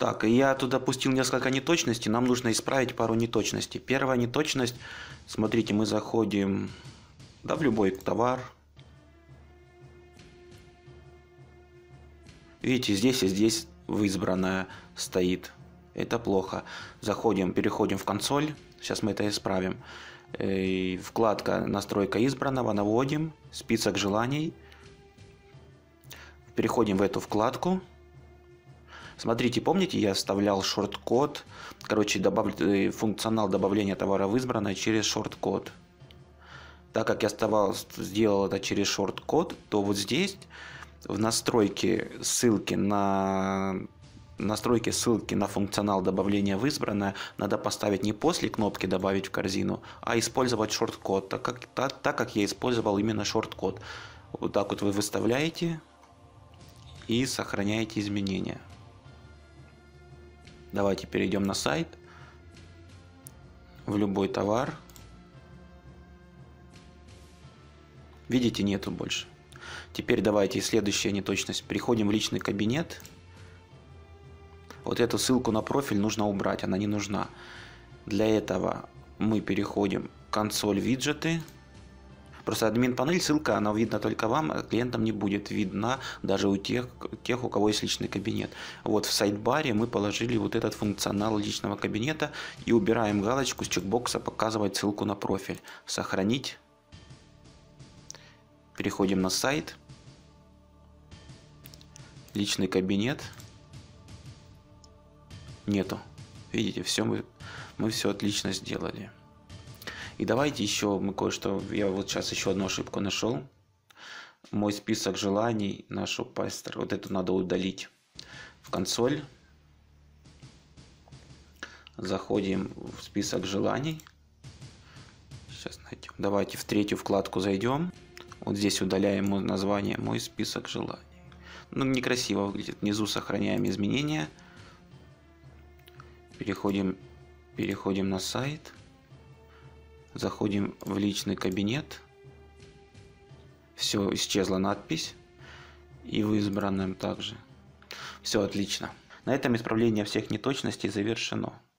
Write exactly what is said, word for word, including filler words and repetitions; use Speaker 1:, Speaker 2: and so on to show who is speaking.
Speaker 1: Так, я тут допустил несколько неточностей, нам нужно исправить пару неточностей. Первая неточность, смотрите, мы заходим, да, в любой товар. Видите, здесь и здесь в избранное стоит. Это плохо. Заходим, переходим в консоль. Сейчас мы это исправим. И вкладка «Настройка избранного», наводим, список желаний. Переходим в эту вкладку. Смотрите, помните, я вставлял шорт-код, короче, добав... функционал добавления товара в избранное через шорт-код. Так как я оставал... сделал это через шорт-код, то вот здесь в настройке ссылки на настройки ссылки на функционал добавления в избранное надо поставить не после кнопки «Добавить в корзину», а использовать шорт-код, так как, так, так как я использовал именно шорт-код. Вот так вот вы выставляете и сохраняете изменения. Давайте перейдем на сайт, в любой товар. Видите, нету больше. Теперь давайте следующая неточность. Переходим в личный кабинет. Вот эту ссылку на профиль нужно убрать, она не нужна. Для этого мы переходим в консоль виджеты. Просто админ панель, ссылка, она видна только вам, а клиентам не будет видна даже у тех, тех, у кого есть личный кабинет. Вот в сайт-баре мы положили вот этот функционал личного кабинета и убираем галочку с чекбокса «Показывать ссылку на профиль». Сохранить. Переходим на сайт. Личный кабинет. Нету. Видите, все мы, мы все отлично сделали. И давайте еще мы кое-что, я вот сейчас еще одну ошибку нашел. Мой список желаний, нашу пастор, вот эту надо удалить. В консоль. Заходим в список желаний. Сейчас найдем. Давайте в третью вкладку зайдем. Вот здесь удаляем название «Мой список желаний». Ну, некрасиво выглядит. Внизу сохраняем изменения. Переходим, переходим на сайт. Заходим в личный кабинет. Все, исчезла надпись. И в избранном также. Все отлично. На этом исправление всех неточностей завершено.